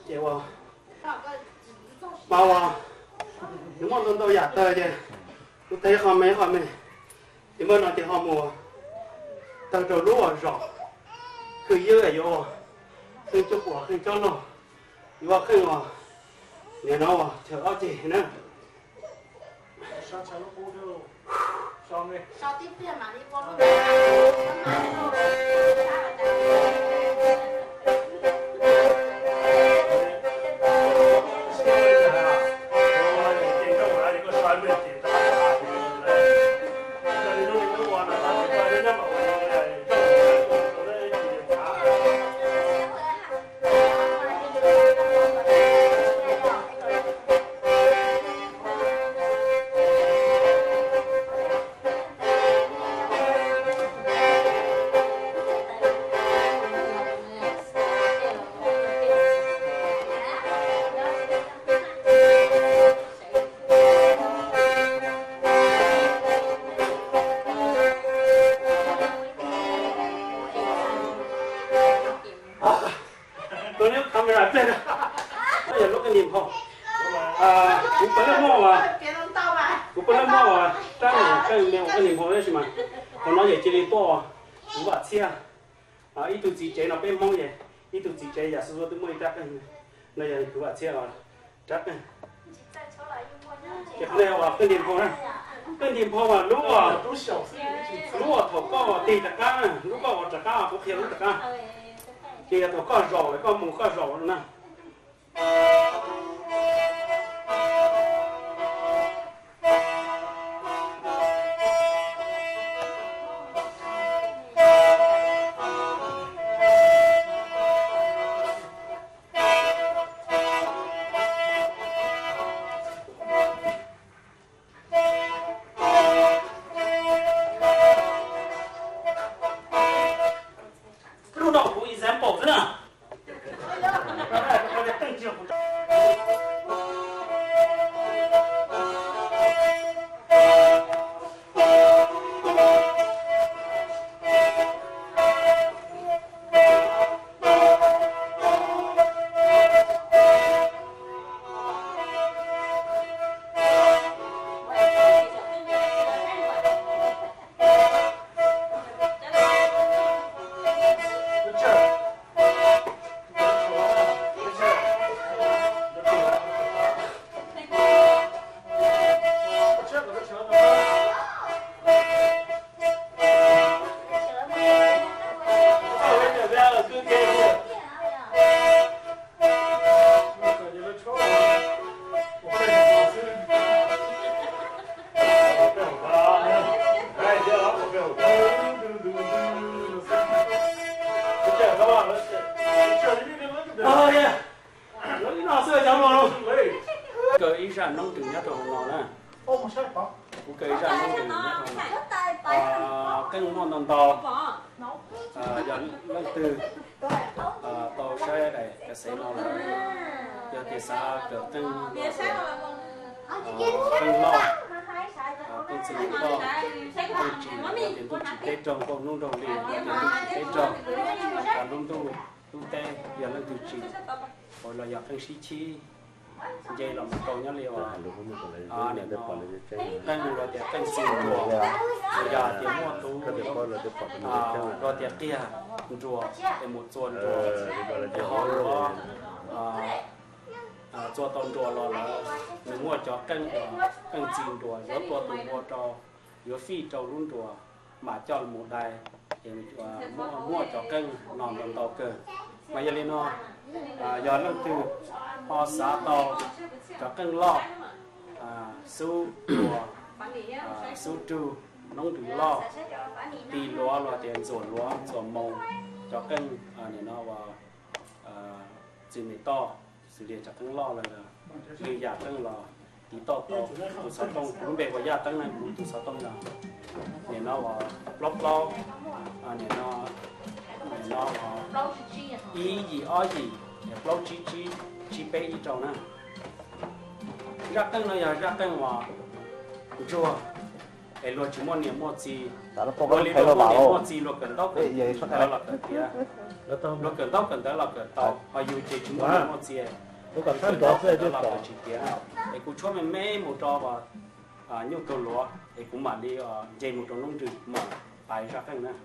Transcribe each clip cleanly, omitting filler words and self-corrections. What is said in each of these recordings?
chị vào bao vào đúng không tôi giả tờ chứ tôi thấy họ mấy thì mới nói thì họ mùa tao trâu lúa rõ cứ dưa ở vô khi cho quả khi cho nó vô khi mà để nó chờ chị nữa sao tiếp theo mà đi qua ít gì chế nó bên mông vậy, ít gì chế giả sử tôi mới chắc cái này là cứ bảo chia rồi chắc này cái này là cái điểm phong mà lúc thổ có tì tất cả lúc có tất cả có khiêu tất cả thì thổ có rổ có mù có rổ nữa nè sĩ chi dây là một câu nhớ liều để nó canh rồi để canh xịn rùa giờ thì mua tú rồi thì kia rùa để một chuồn rùa để họ rùa cho tôm rùa là mình mua cho canh xịn rùa rồi tua tụ mua cho rồi phi trâu luôn rùa mà cho một đài thì mua cho canh nòng đồng tàu cờ mà giờ lên nó giờ nó từ họ xã tàu cho cân lo su lúa su trù nông trù lo tì lúa là tiền ruộng mông cho cân này nó vào chỉ mấy to xử lý cho cân lo là người già cân là tí to tụ sáu tông cũng về vào gia tăng này tụ sáu tông là này nó vào lóp lo này nó ý gì ó gì lâu chi bé ý trâu nè rác cân nó giờ rác cân mà chua để lo chỉ mua niệm mua gì lo li lo mua niệm mua gì lo cần tóc cái là cái kia nó cần tóc cần tới là cần tàu và dù chỉ chúng ta một gì nó còn thân đó sẽ được là chỉ tiền thì cũng cho mình mấy một trò và nhiều cầu lúa thì cũng mà đi dây một trò nông trường mà phải ra cái nữa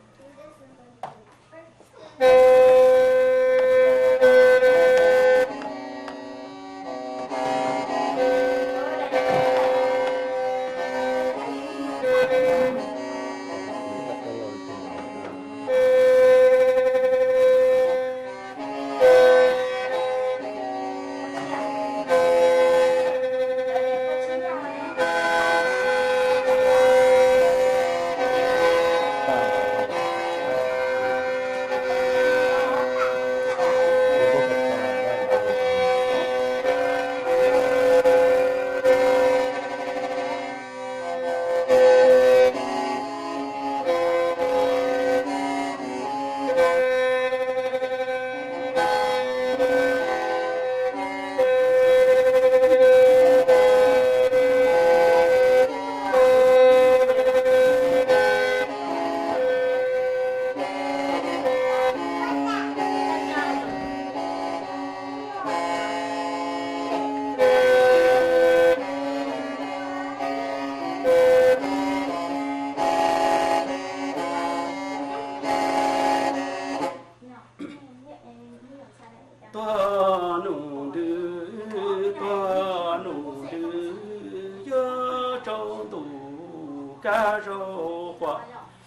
cá rô hoa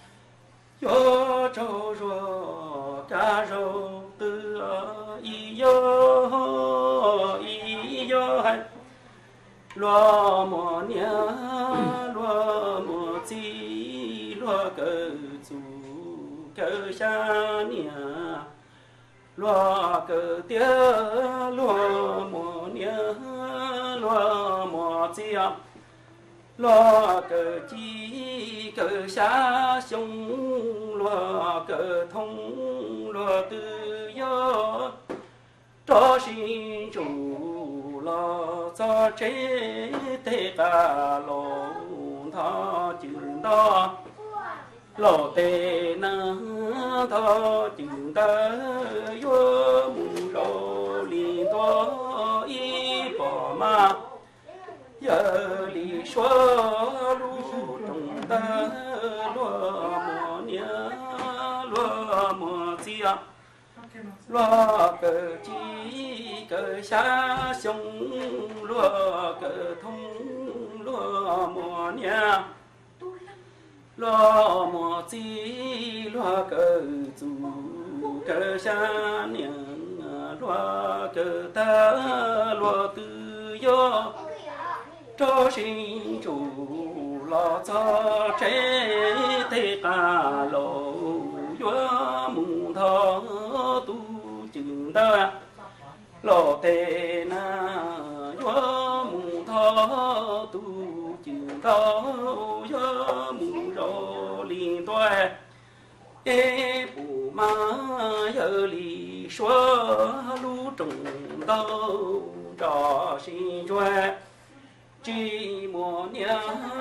yo trâu rô cá rô tư y yo hay lo mò nia lo mò chi lo cơ chu cơ sa nia lo cơ tia lo mò nia lo mò chi lo cơ chi cơ sa sông lo cơ thông lo tư yo cho sinh chủ lo cho chế thế cả lo thọ chừng đó lo tê na thọ chừng ta yo mù rô li to y bỏ ma giờ li xóa lu trong ta lo mò nia lo mò chia lo cơ chi cơ sa sông lo cơ thông lo mò nia lo mò chi lo cơ chu cơ sa nia lo cơ ta lo tư yo cho sinh chủ lo cho chế thế cả lo yo mùng thọ tu chừng ta lo tê na yo mùng thọ tu chừng ta yo mùng rô liên toa ê bù ma giờ li xóa lu trùng tao trò sinh choa chi mò nia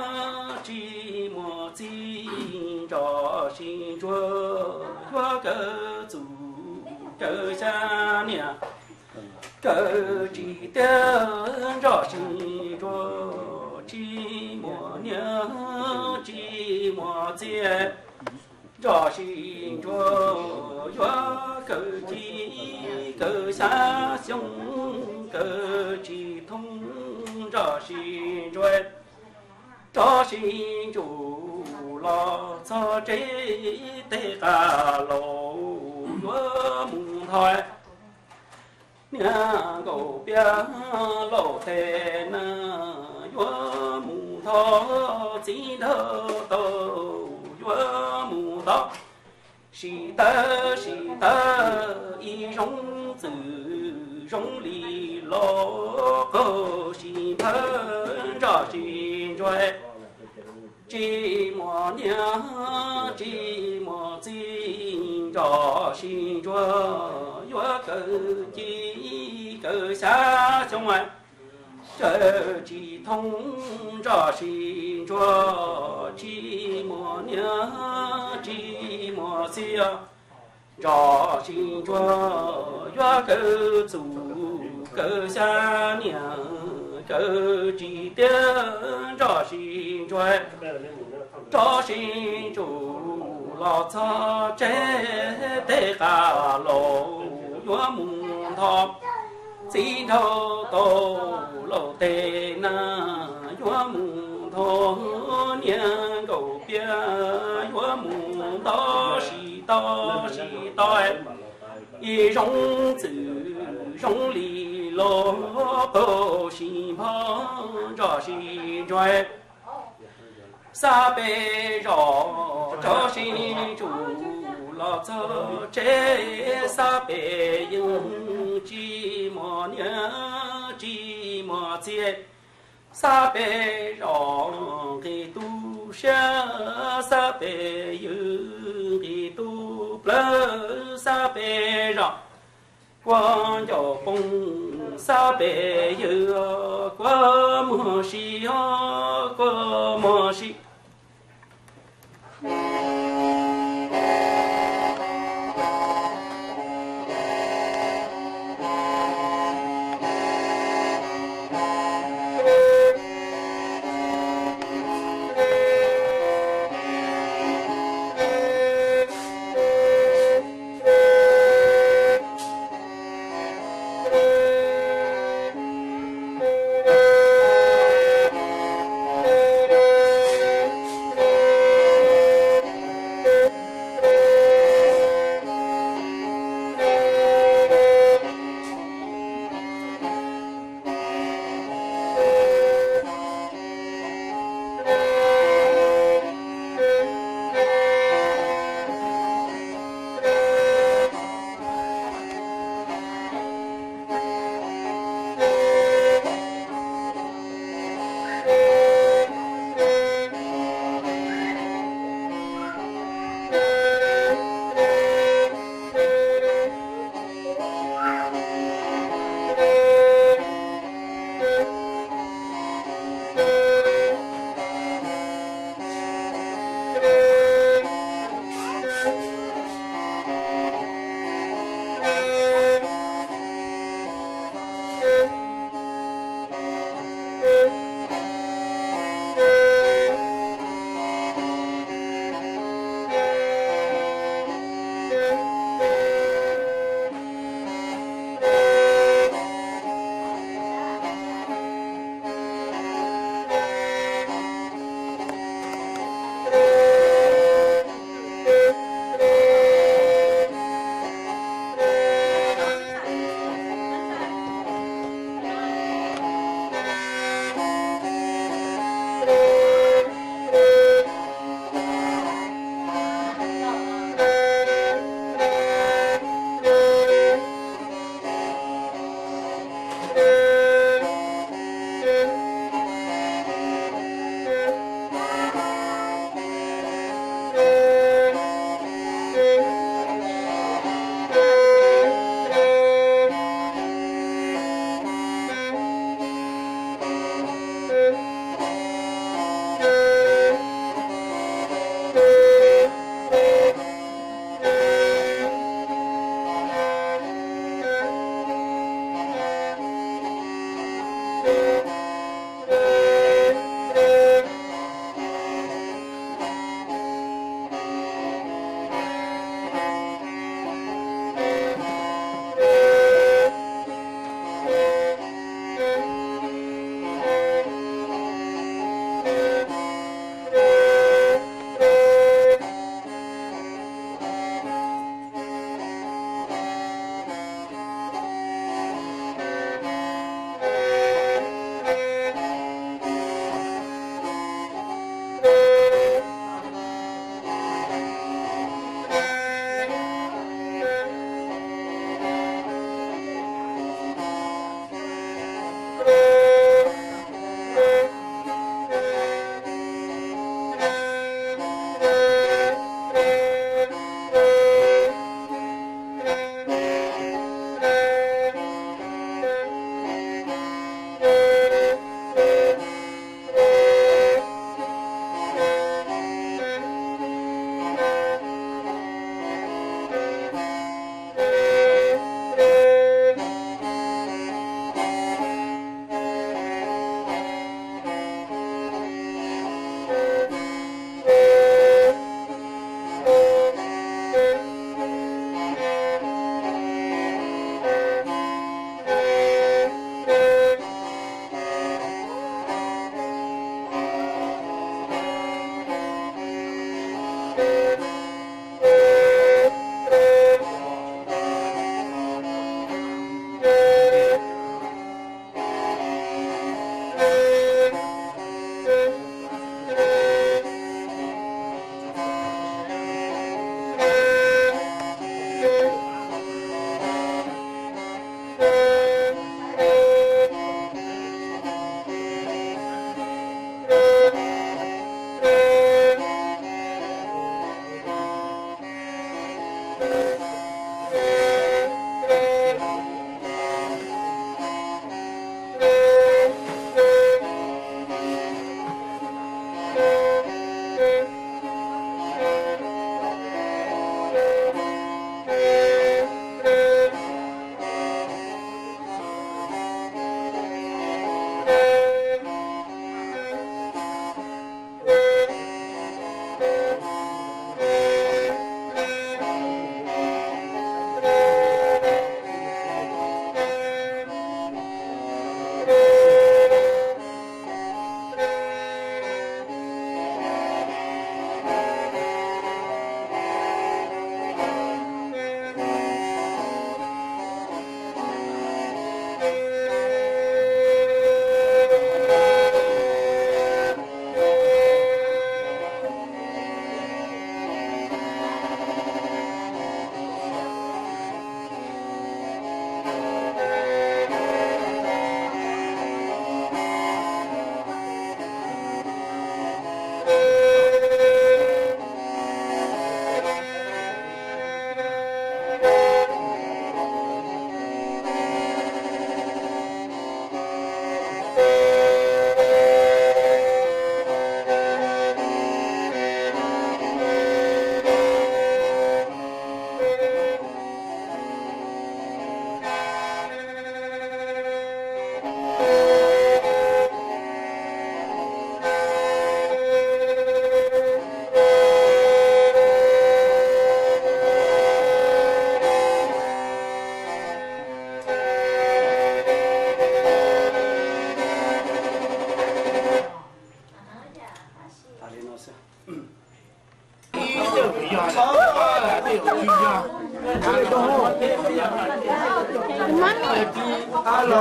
chi mò chi trò sinh chúa chúa cơ chủ cơ cha nia cơ chi tiên trò sinh chúa chi mò nia chi mò chi trò sinh chúa chúa cơ chi cơ xa sông cơ chi thông cho sinh chuối cho sinh chủ lo cho chế tế cả lỗ chúa mùng thoại nhà cầu bia lỗ thế na chúa mùng thọ chỉ thơ tàu chúa mùng thọ sĩ ta y rong từ rong li lo cơ xin thân cho xin chuối chi mò nia chi mò chi cho xin chúa chúa cơ chi cơ xa trong ngoài chờ chi thông cho xin chúa chi mò nia chi mò xia cho xin cho cơ chủ cơ xa niệm cơ chỉ tiếng cho xin chủ lo cho chế tế cả lộ yo mùng thọ xin thâu tô lộ tê na yo mùng thọ niên cầu bia yo mùng to xì y rong tử rong lì lô bồ xì phong cho xì choai sa bê rõ cho xì chủ lo cho chế sa bê yung chi mò nhớ chi mò chia sa bê rõ khi tu sha sa bê yung khi tu plơ sa bê rõ quan cho bông sa bê như qua mùa xì qua mùa xì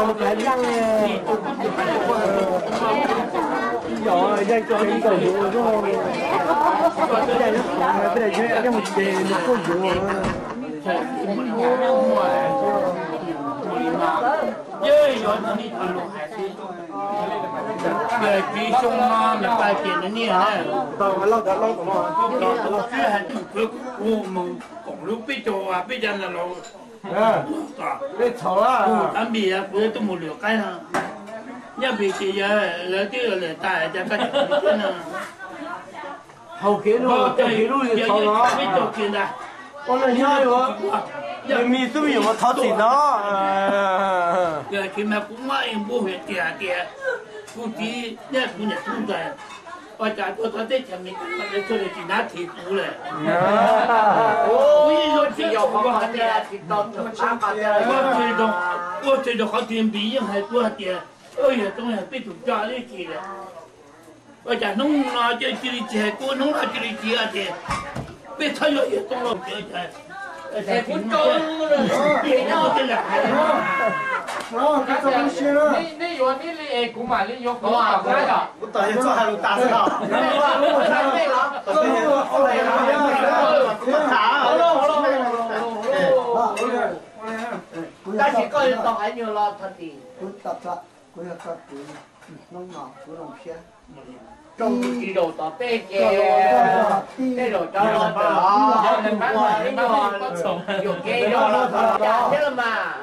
một cái răng nhỏ dây cho cái cầu dụ rồi bây giờ nó cái một đề nó có dụ chơi rồi nó đi thằng lục hải đi về đi sông nó là bài tiền nó như thế tao lâu nó cứ hành cứ mong cũng lúc bây giờ là lâu cái thầu á anh bị à bữa tôi một liều cái nào nhớ bị chị giờ là cái là tài cho cái chuyện nào hậu kiến luôn cái luôn thì thầu nó biết đâu kia đây con này nhai rồi mi tôi有tháo gì đó giờ khi mà cũng nói em bố huyện kìa phụ tí nhớ cũng nhận thu rồi ở nhà tôi có thể chăm mình để cho để chị nát thịt cũ này ôi rồi chị yêu không có tiền我这就好点比人还多点，哎呀，总是被主家里去了。我家弄了就这里去，我弄了这里去啊的，被他要也动了这才。哎，我招了，别要这俩孩子。 cái sao không xuyên á 你有你哩古嘛，你有古嘛，不来的。 我等下做还有大事啊但是个人都还有了他的。trong cái đồ tỏ tê kìa cái đồ cho nó đó cái đồ dùng cái đồ nó trả thế là mà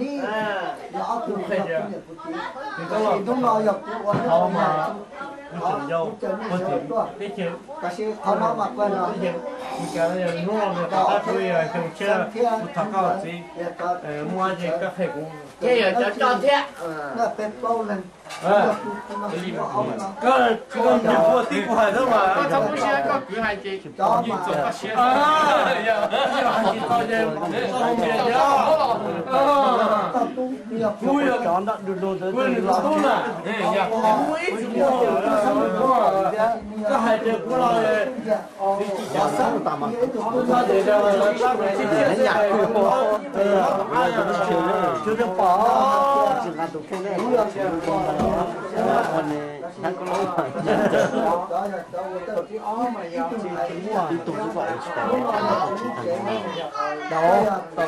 cái chuyện thằng nó mặc quen rồi cái này nó người ta thuê rồi chồng chưa một thằng cao gì mua gì các thầy cũng cái đồ cho thế cái nhiệm vụ tí của hải đó mà 他不是个鬼孩子，你做个些。 vui rồi chọn đặt được đồ tới tốt là cái hải được của nó thì chỉ trả sáng tạm mà nó để cho các bạn chỉ để nhặt chưa được bỏ chỉ là được cái này còn này có lỗi phải đi tụt cái gọi đâu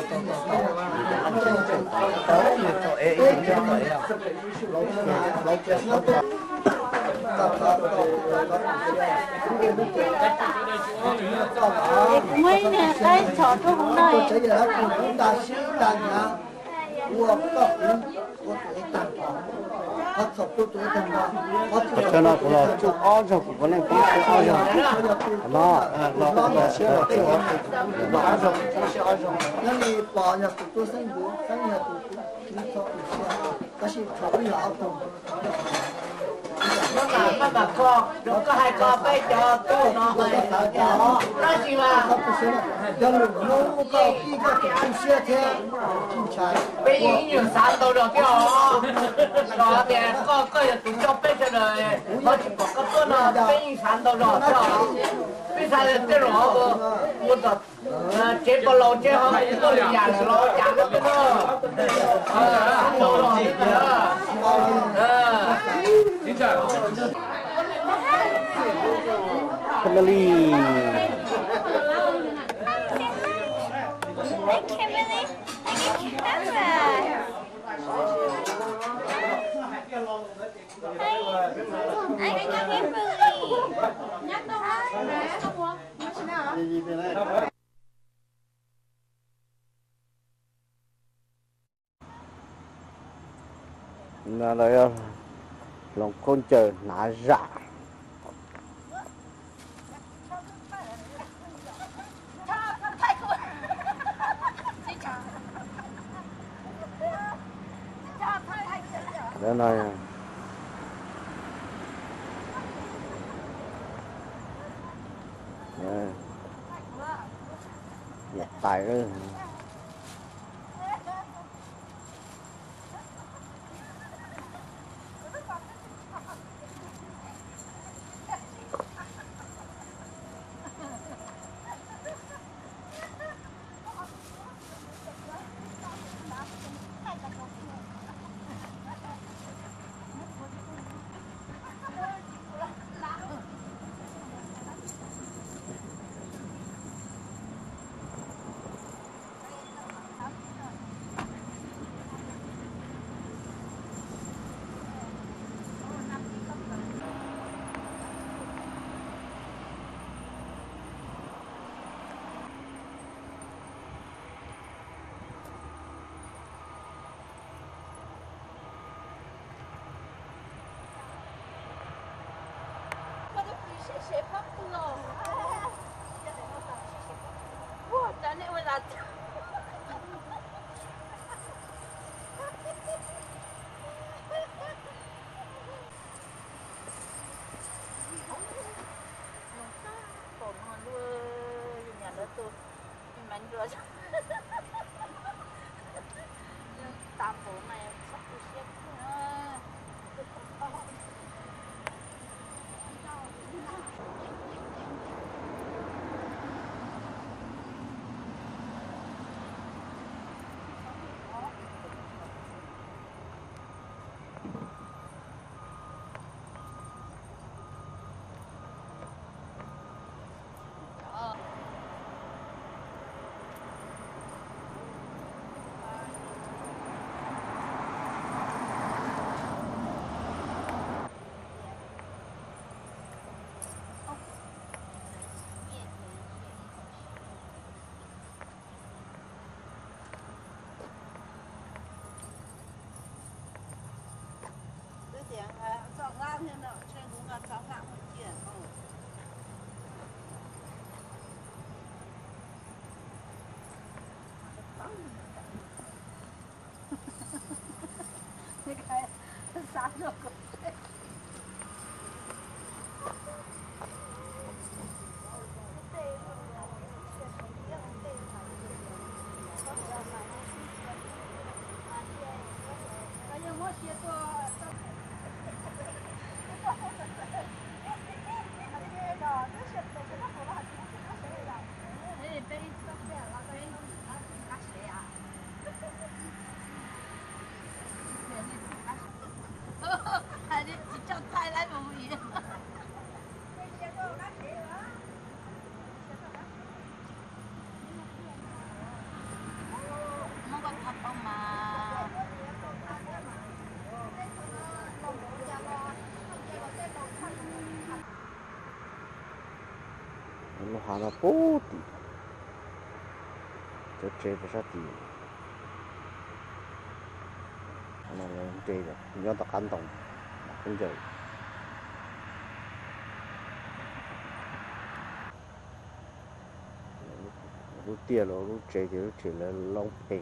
mấy nè cái chọn tôi cũng đây cho nó cũng là chụp ó cho cũng có nên cũng sẽ ó cho nó sẽ là chụp nó ó cho sẽ ó cho nó đi bỏ nhà tụi tôi sinh bố sinh nhà tụi tôi đi cho cái gì chụp cái lão tụi nó mà con có hai con bây giờ tôi nó gì mà dân nó có khi có cái xe thế bây giờ nhiều sản đâu được cái họ đó thì có tụi cho bây giờ rồi nó chỉ có cái nó bây giờ sản đâu được bây giờ cái đó một tập chế bao lâu chế họ tôi nhà nó nhà nó cái đó đâu rồi family là đây lòng con trời nã dạ đây này nhặt tài đó nó hà nó bố đi cho chơi với sát đi nó lên chơi rồi nhớ tập ăn tổng không chơi lúc tiền rồi lúc chơi thì lúc chơi là long phê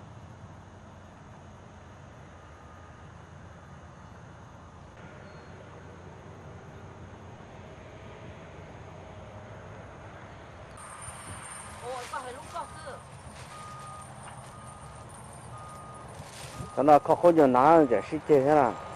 nó có nhiều nắng để xí chơi thế nào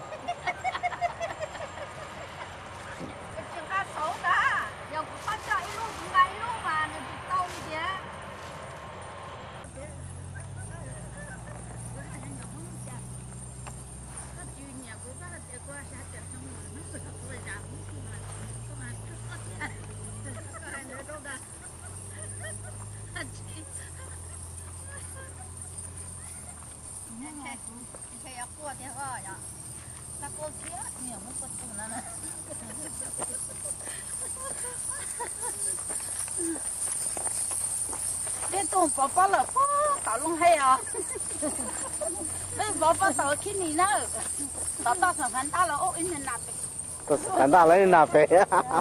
bỏ bỏ là bỏ tạo luôn hay à đây bỏ tạo khi này nữa tạo sản phẩm ta là ô in hình nạp sản ta lấy nạp về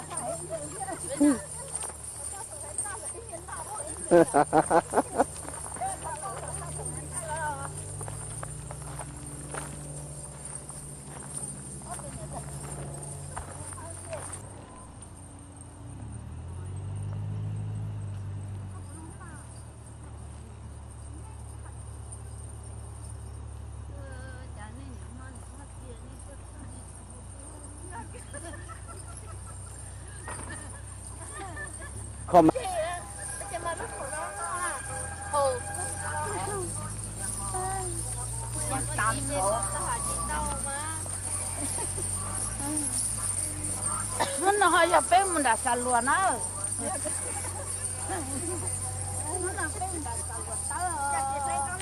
không nó hơi giờ bé mình đã xả luôn á nó là bé mình đã xả luôn đó